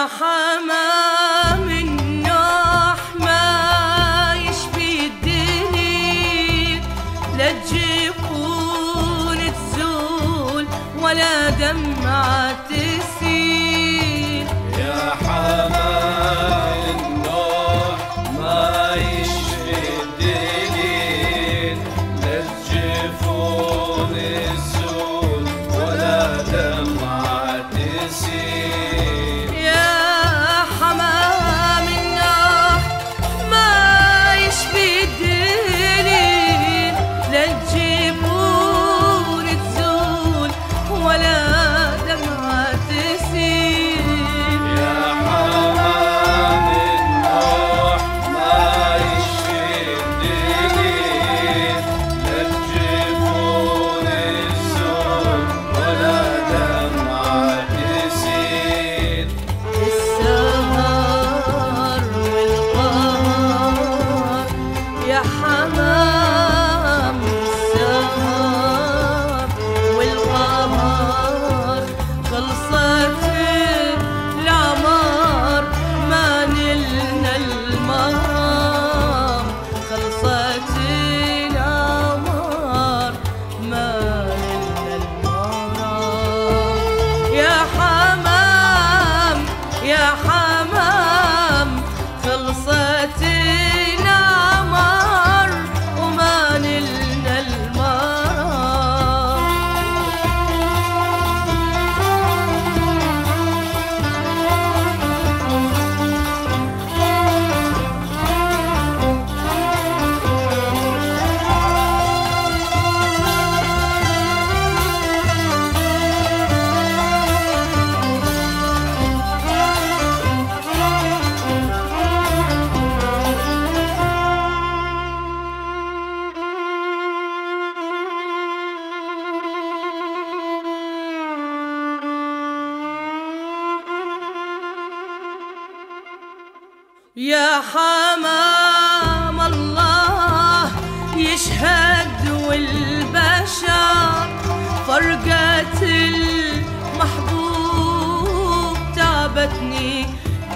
حمام النوح ما يشفي الدليل، لا تجيبون تزول ولا دمعة تسيل. يا حمام النوح ما يشفي الدليل، لا تجيبون تزول ولا دمعة تسيل. يا حمام النوح ما يشفي الدليل، لا تجيبون تزول ولا دمعة تسيل. يا حمام النوح ما يشفي الدليل، لا تجيبون تزول ولا دمعة تسيل. السهر والقمر يا حمام، السهر والقمر خلصت العمر ما نلنا المرام، خلصت العمر ما نلنا المرام. يا حمام يا حمام خلصت العمر وما نلنا المرام. يا حمام الله يشهد والبشر، فرقة المحبوب تعبتني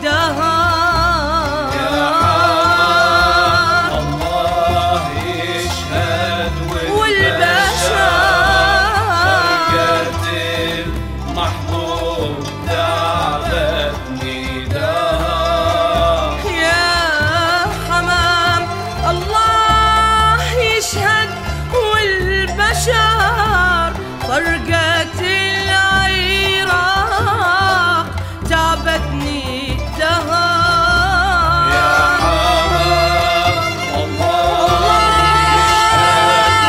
دهر. يا حمام الله يشهد والبشر، فرقة المحبوب تعبتني دهر. يا حمام الله يشهد والبشر، فرقة العراق تعبتني دهر. يا حمام الله يشهد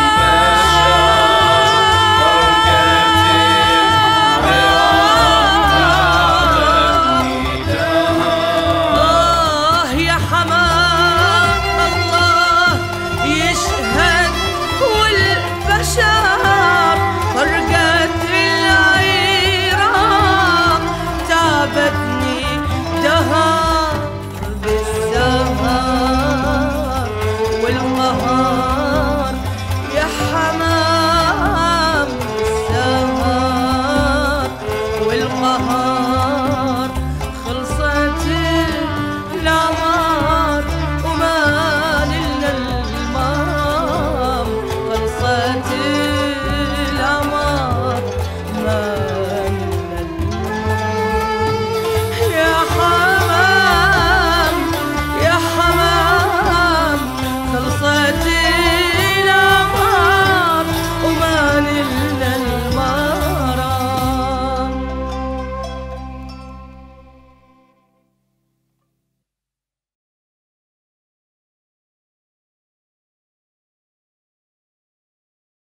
والبشر، فرقة العراق تعبتني دهر.